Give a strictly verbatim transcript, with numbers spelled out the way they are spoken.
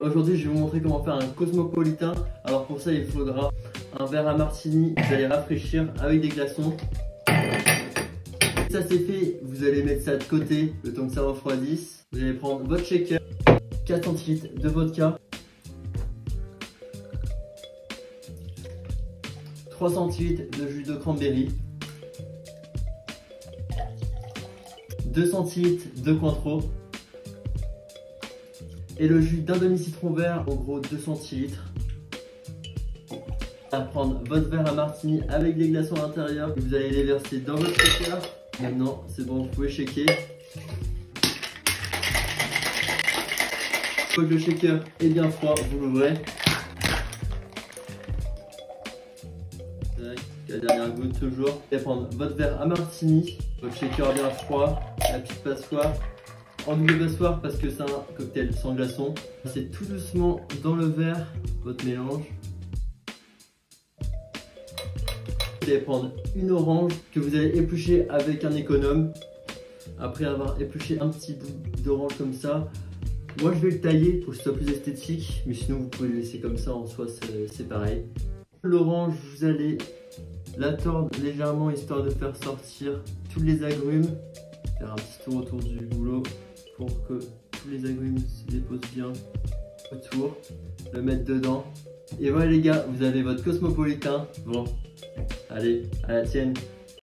Aujourd'hui, je vais vous montrer comment faire un cosmopolitain. Alors pour ça, il faudra un verre à martini. Vous allez rafraîchir avec des glaçons. Ça c'est fait, vous allez mettre ça de côté le temps que ça refroidisse. Vous allez prendre votre shaker, quatre centilitres de vodka, trois centilitres de jus de cranberry, deux centilitres de Cointreau et le jus d'un demi-citron vert, en gros deux centilitres. À prendre votre verre à martini avec des glaçons à l'intérieur. Vous allez les verser dans votre shaker. Maintenant, c'est bon, vous pouvez shaker. Une fois que le shaker est bien froid, vous l'ouvrez. La dernière goutte toujours. Et prendre votre verre à martini, votre shaker bien froid, la petite passoire. En double passoire parce que c'est un cocktail sans glaçons. C'est tout doucement dans le verre votre mélange. Vous allez prendre une orange que vous allez éplucher avec un économe. Après avoir épluché un petit bout d'orange comme ça, moi je vais le tailler pour que ce soit plus esthétique, mais sinon vous pouvez le laisser comme ça, en soi c'est pareil. L'orange, vous allez la tordre légèrement histoire de faire sortir tous les agrumes. Faire un petit tour autour du boulot pour que tous les agrumes se déposent bien autour. Le mettre dedans. Et voilà les gars, vous avez votre cosmopolitain. Bon. Allez, à la tienne.